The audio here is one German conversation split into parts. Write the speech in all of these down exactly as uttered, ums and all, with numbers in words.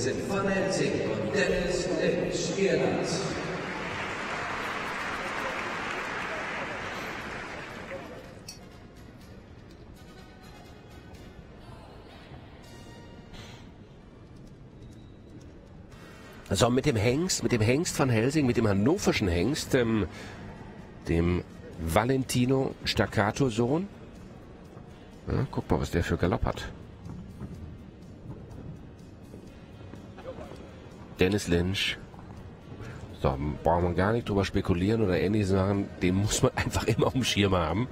sind Van Helsing und Dennis Lynch, Irland. So, mit dem Hengst, mit dem Hengst Van Helsing, mit dem hannoverschen Hengst, ähm, dem Valentino Staccato-Sohn. Ja, guck mal, was der für Galopp hat. Dennis Lynch. So, brauchen wir gar nicht drüber spekulieren oder ähnliches machen. Den muss man einfach immer auf dem Schirm haben.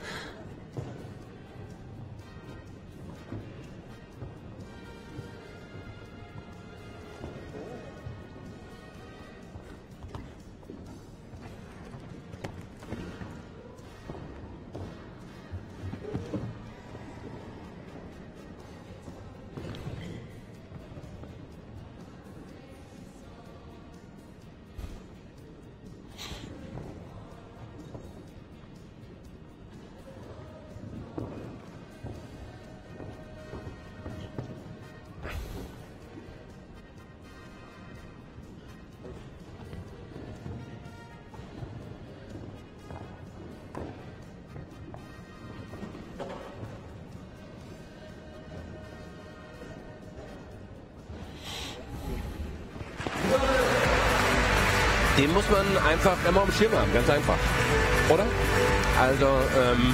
Den muss man einfach immer am Schirm haben, ganz einfach, oder? Also, ähm,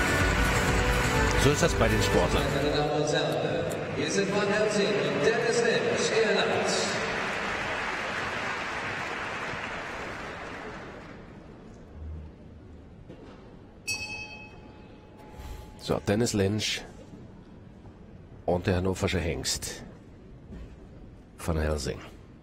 so ist das bei den Sportlern. Meine Damen und Herren, hier sind Van Helsing und Dennis Lynch, Irland. So, Dennis Lynch und der hannoversche Hengst Van Helsing.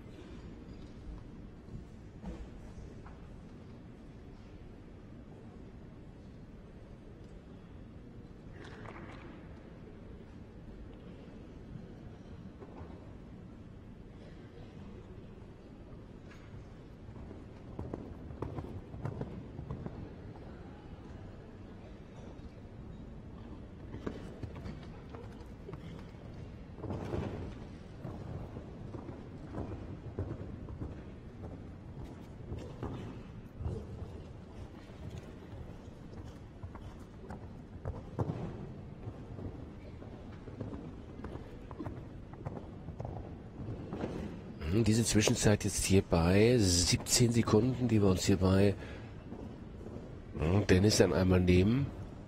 Diese Zwischenzeit jetzt hier bei siebzehn Sekunden, die wir uns hier bei Dennis dann einmal nehmen.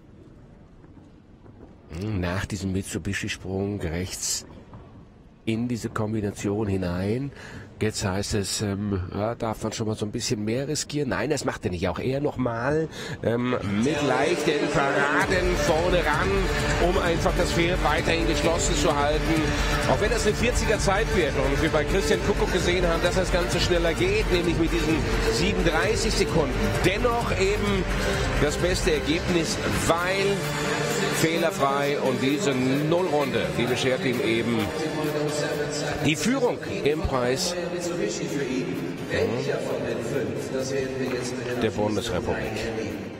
Nach diesem Mitsubishi-Sprung rechts in diese Kombination hinein. Jetzt heißt es, ähm, ja, darf man schon mal so ein bisschen mehr riskieren? Nein, das macht er nicht. Auch er nochmal ähm, mit leichten Paraden vorne ran, um einfach das Feld weiterhin geschlossen zu halten. Auch wenn das eine vierziger Zeit wird und wir bei Christian Kuckuck gesehen haben, dass das Ganze schneller geht, nämlich mit diesen siebenunddreißig Sekunden. Dennoch eben das beste Ergebnis, weil fehlerfrei und diese Nullrunde, die beschert ihm eben die Führung im Preis der Bundesrepublik.